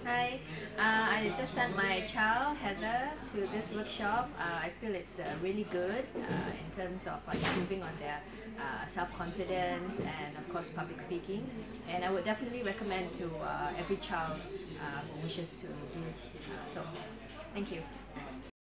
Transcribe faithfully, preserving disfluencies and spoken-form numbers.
Hi, uh, I just sent my child Heather to this workshop. Uh, I feel it's uh, really good uh, in terms of uh, improving on their uh, self-confidence and of course public speaking. And I would definitely recommend to uh, every child uh, who wishes to do uh, so. Thank you.